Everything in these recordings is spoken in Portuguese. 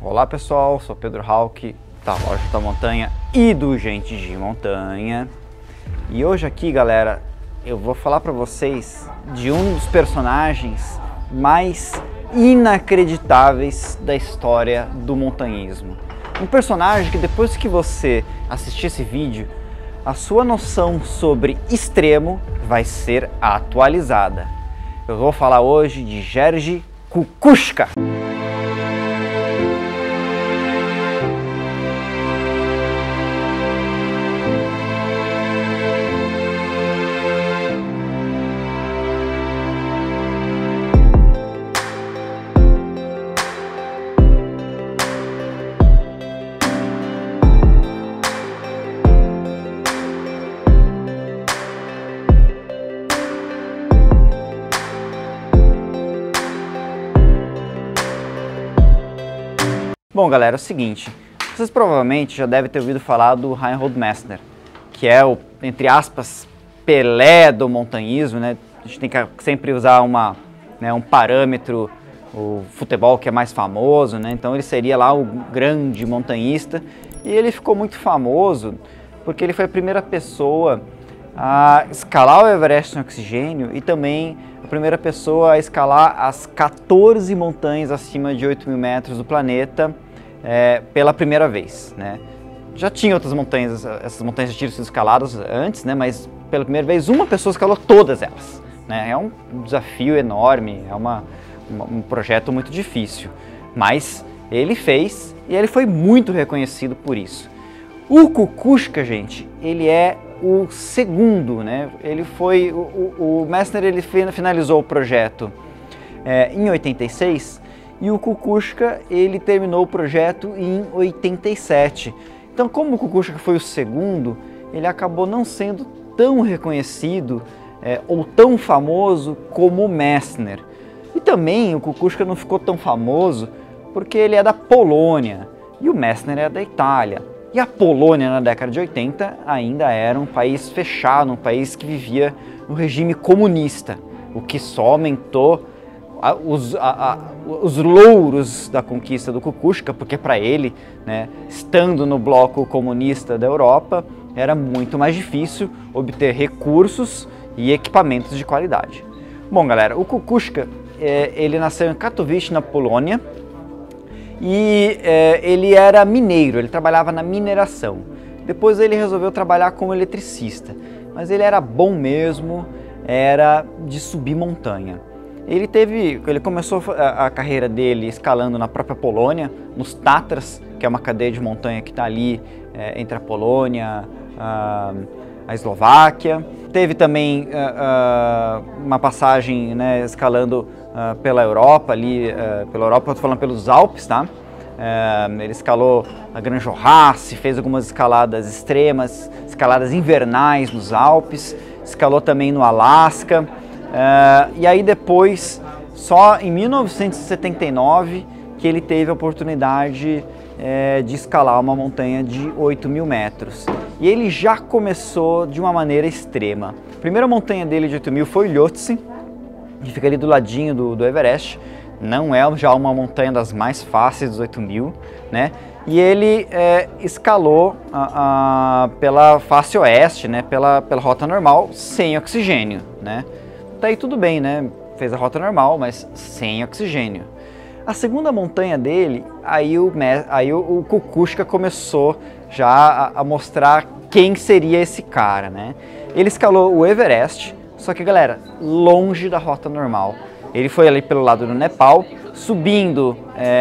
Olá pessoal, sou Pedro Hauck, da Loja da Montanha e do Gente de Montanha. E hoje aqui, galera, eu vou falar para vocês de um dos personagens mais inacreditáveis da história do montanhismo. Um personagem que depois que você assistir esse vídeo, a sua noção sobre extremo vai ser atualizada. Eu vou falar hoje de Jerzy Kukuczka. Bom, galera, é o seguinte, vocês provavelmente já devem ter ouvido falar do Reinhold Messner, que é o, entre aspas, Pelé do montanhismo, né? A gente tem que sempre usar um parâmetro, o futebol que é mais famoso, né? Então ele seria lá o grande montanhista, e ele ficou muito famoso porque ele foi a primeira pessoa a escalar o Everest no oxigênio e também a primeira pessoa a escalar as 14 montanhas acima de 8.000 metros do planeta pela primeira vez, né? Já tinha outras montanhas, essas montanhas já tinham sido escaladas antes, né? Mas pela primeira vez uma pessoa escalou todas elas, né? É um desafio enorme, é um projeto muito difícil, mas ele fez e ele foi muito reconhecido por isso. O Kukuczka, gente, ele é o segundo, né? Ele foi o Messner, ele finalizou o projeto em 86 e o Kukuczka ele terminou o projeto em 87. Então, como o Kukuczka foi o segundo, ele acabou não sendo tão reconhecido ou tão famoso como o Messner. E também o Kukuczka não ficou tão famoso porque ele é da Polônia e o Messner é da Itália. E a Polônia, na década de 80, ainda era um país fechado, um país que vivia no regime comunista, o que só aumentou os louros da conquista do Kukuczka, porque para ele, né, estando no bloco comunista da Europa, era muito mais difícil obter recursos e equipamentos de qualidade. Bom, galera, o Kukuczka, ele nasceu em Katowice, na Polônia, e ele era mineiro, ele trabalhava na mineração. Depois ele resolveu trabalhar como eletricista, mas ele era bom mesmo, era de subir montanha. Ele começou a carreira dele escalando na própria Polônia, nos Tatras, que é uma cadeia de montanha que está ali entre a Polônia, a Eslováquia. Teve também uma passagem, né, escalando pela Europa, pela Europa eu estou falando pelos Alpes, tá? Ele escalou a Gran Jorrasse, fez algumas escaladas extremas, escaladas invernais nos Alpes, escalou também no Alasca, e aí depois, só em 1979, que ele teve a oportunidade de escalar uma montanha de 8.000 metros. E ele já começou de uma maneira extrema. A primeira montanha dele de 8.000 foi o Lhotse, que fica ali do ladinho do Everest. Não é já uma montanha das mais fáceis dos 8.000, né? E ele escalou pela face oeste, né? Pela rota normal, sem oxigênio, né? Daí tudo bem, né? Fez a rota normal, mas sem oxigênio. A segunda montanha dele, aí o Kukuczka começou já a mostrar quem seria esse cara, né? Ele escalou o Everest, só que, galera, longe da rota normal. Ele foi ali pelo lado do Nepal, subindo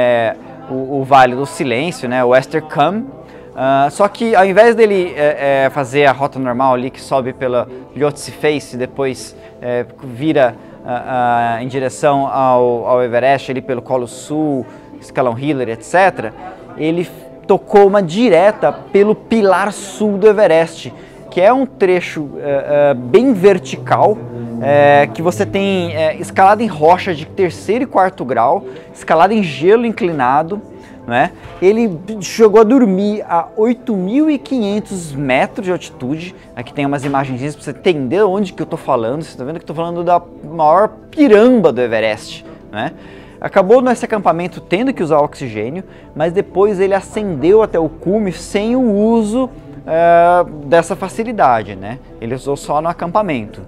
o Vale do Silêncio, né, o Westerkamp. Só que ao invés dele fazer a rota normal ali, que sobe pela Lhotse Face e depois vira em direção ao Everest, ali pelo Colo Sul, Escalão Hiller, etc., ele tocou uma direta pelo Pilar Sul do Everest, que é um trecho bem vertical, que você tem escalada em rocha de 3º e 4º grau, escalada em gelo inclinado, né? Ele chegou a dormir a 8.500 metros de altitude. Aqui tem umas imagens para você entender onde que eu estou falando. Você está vendo que eu estou falando da maior piramba do Everest, né? Acabou nesse acampamento tendo que usar oxigênio, mas depois ele ascendeu até o cume sem o uso dessa facilidade, né? Ele usou só no acampamento.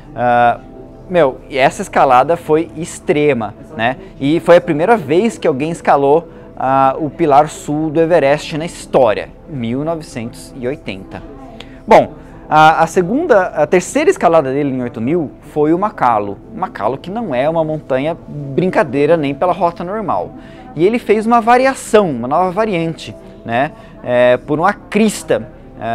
E essa escalada foi extrema, né? E foi a primeira vez que alguém escalou o pilar sul do Everest na história, 1980. Bom, a terceira escalada dele em 8.000 foi o Makalu. Makalu que não é uma montanha brincadeira nem pela rota normal. E ele fez uma variação, uma nova variante, né? Por uma crista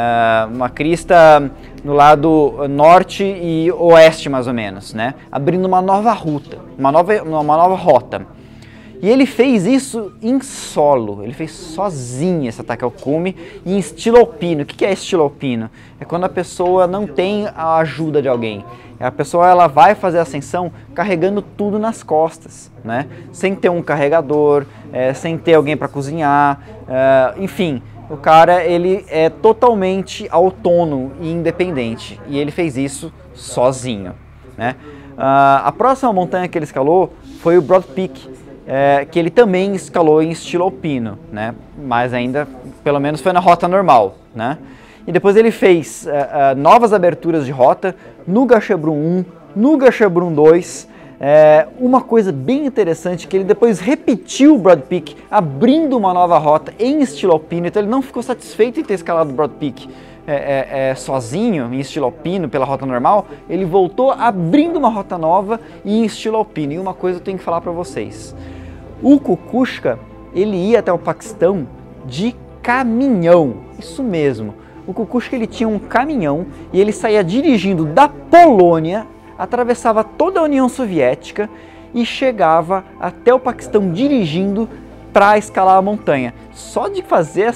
no lado norte e oeste mais ou menos, né? Abrindo uma nova ruta, uma nova rota. E ele fez isso em solo, ele fez sozinho esse ataque ao cume em estilo alpino. O que é estilo alpino? É quando a pessoa não tem a ajuda de alguém. A pessoa ela vai fazer a ascensão carregando tudo nas costas, né? Sem ter um carregador, sem ter alguém para cozinhar, enfim. O cara ele é totalmente autônomo e independente e ele fez isso sozinho, né? A próxima montanha que ele escalou foi o Broad Peak, que ele também escalou em estilo alpino, né? Mas ainda, pelo menos, foi na rota normal, né? E depois ele fez novas aberturas de rota no Gasherbrum 1, no Gasherbrum 2. Uma coisa bem interessante que ele depois repetiu o Broad Peak, abrindo uma nova rota em estilo alpino. Então ele não ficou satisfeito em ter escalado o Broad Peak sozinho, em estilo alpino, pela rota normal. Ele voltou abrindo uma rota nova em estilo alpino. E uma coisa eu tenho que falar para vocês. O Kukushka, ele ia até o Paquistão de caminhão, isso mesmo. O Kukushka ele tinha um caminhão e ele saía dirigindo da Polônia, atravessava toda a União Soviética e chegava até o Paquistão dirigindo para escalar a montanha. Só de fazer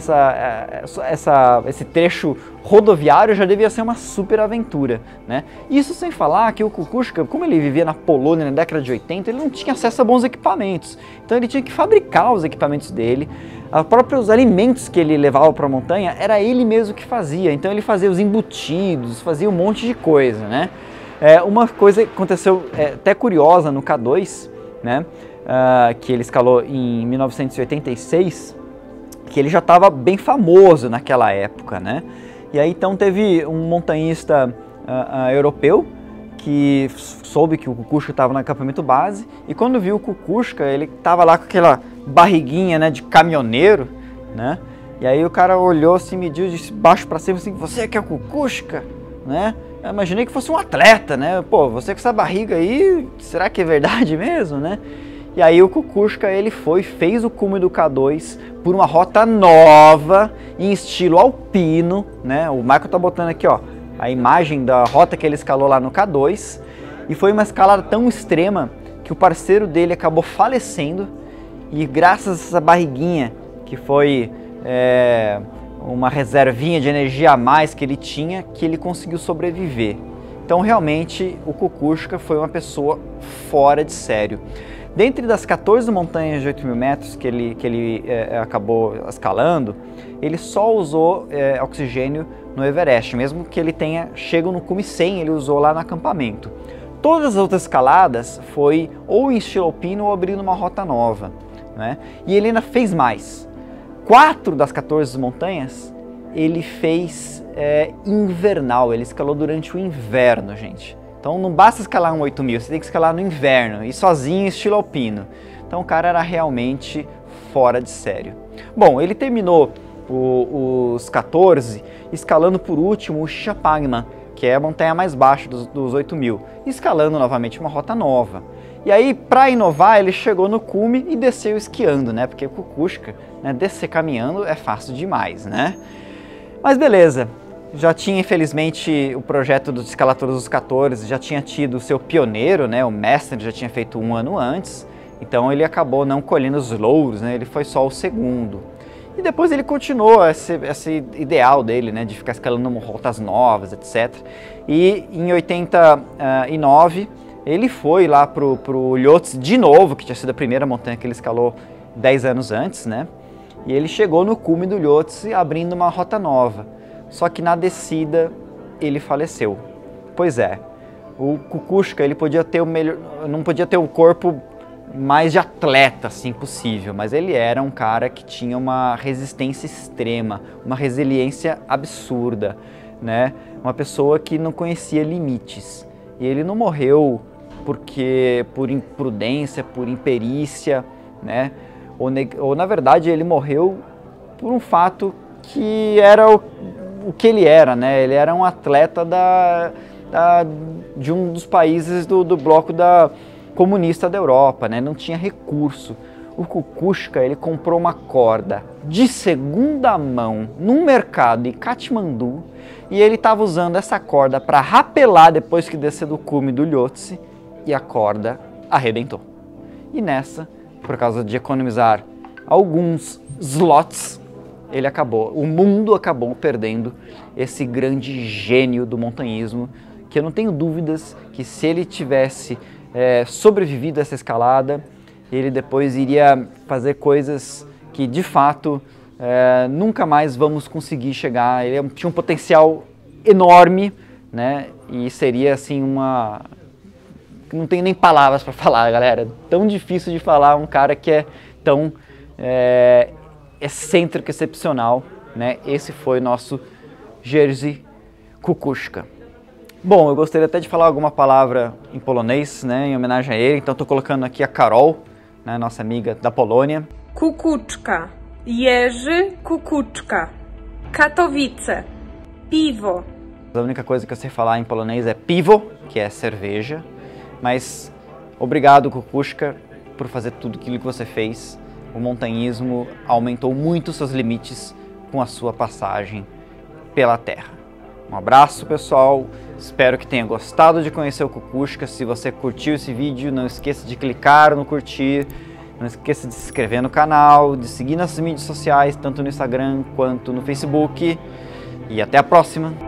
esse trecho rodoviário já devia ser uma super aventura, né? Isso sem falar que o Kukushka, como ele vivia na Polônia na década de 80, ele não tinha acesso a bons equipamentos. Então ele tinha que fabricar os equipamentos dele. Os próprios alimentos que ele levava para a montanha, era ele mesmo que fazia. Então ele fazia os embutidos, fazia um monte de coisa, né? Uma coisa que aconteceu até curiosa no K2, né? Que ele escalou em 1986, que ele já estava bem famoso naquela época, né? E aí então teve um montanhista europeu que soube que o Kukushka estava no acampamento base, e quando viu o Kukushka, ele estava lá com aquela barriguinha, né, de caminhoneiro, né? E aí o cara olhou assim, mediu de baixo para cima assim: "Você que é o Kukushka?", né? Eu imaginei que fosse um atleta, né? Pô, você com essa barriga aí, será que é verdade mesmo, né? E aí o Kukushka ele fez o cume do K2 por uma rota nova, em estilo alpino, né? O Michael tá botando aqui, ó, a imagem da rota que ele escalou lá no K2, e foi uma escalada tão extrema que o parceiro dele acabou falecendo, e graças a essa barriguinha, que foi uma reservinha de energia a mais que ele tinha, que ele conseguiu sobreviver. Então realmente o Kukushka foi uma pessoa fora de sério. Dentre das 14 montanhas de 8.000 metros que ele acabou escalando, ele só usou oxigênio no Everest, mesmo que ele tenha chego no cume 100, ele usou lá no acampamento. Todas as outras escaladas foi ou em estilo alpino ou abrindo uma rota nova, né? E ele ainda fez mais. 4 das 14 montanhas ele fez invernal, ele escalou durante o inverno, gente. Então não basta escalar um 8.000, você tem que escalar no inverno e sozinho, estilo alpino. Então o cara era realmente fora de sério. Bom, ele terminou os 14 escalando por último o Shishapangma, que é a montanha mais baixa dos 8.000, escalando novamente uma rota nova. E aí, para inovar, ele chegou no cume e desceu esquiando, né? Porque o Kukushka, né, descer caminhando é fácil demais, né? Mas beleza. Já tinha, infelizmente, o projeto dos escaladores dos 14, já tinha tido o seu pioneiro, né, o mestre já tinha feito um ano antes, então ele acabou não colhendo os louros, né, ele foi só o segundo. E depois ele continuou esse ideal dele, né, de ficar escalando rotas novas, etc. E em 89, ele foi lá pro Lhotse de novo, que tinha sido a primeira montanha que ele escalou 10 anos antes, né, e ele chegou no cume do Lhotse abrindo uma rota nova. Só que na descida ele faleceu. Pois é, o Kukushka ele não podia ter um corpo mais de atleta, assim, possível, mas ele era um cara que tinha uma resistência extrema, uma resiliência absurda, né? Uma pessoa que não conhecia limites. E ele não morreu por imprudência, por imperícia, né? Ou na verdade ele morreu por um fato que era o que ele era, né? Ele era um atleta de um dos países do bloco comunista da Europa, né? Não tinha recurso. O Kukushka, ele comprou uma corda de segunda mão num mercado em Katmandu e ele estava usando essa corda para rapelar depois que descer do cume do Lhotse e a corda arrebentou. E nessa, por causa de economizar alguns slots, o mundo acabou perdendo esse grande gênio do montanhismo, que eu não tenho dúvidas que se ele tivesse sobrevivido a essa escalada, ele depois iria fazer coisas que de fato nunca mais vamos conseguir chegar. Ele tinha um potencial enorme, né? E seria assim não tenho nem palavras para falar, galera. Tão difícil de falar um cara que é tão excêntrico, excepcional, né? Esse foi nosso Jerzy Kukushka. Bom, eu gostaria até de falar alguma palavra em polonês, né, em homenagem a ele, então estou colocando aqui a Carol, né, nossa amiga da Polônia. Kukuczka, Jerzy Kukuczka, Katowice, piwo. A única coisa que eu sei falar em polonês é piwo, que é cerveja, mas obrigado, Kukushka, por fazer tudo aquilo que você fez. O montanhismo aumentou muito seus limites com a sua passagem pela Terra. Um abraço, pessoal, espero que tenha gostado de conhecer o Kukushka. Se você curtiu esse vídeo, não esqueça de clicar no curtir, não esqueça de se inscrever no canal, de seguir nas mídias sociais, tanto no Instagram quanto no Facebook. E até a próxima!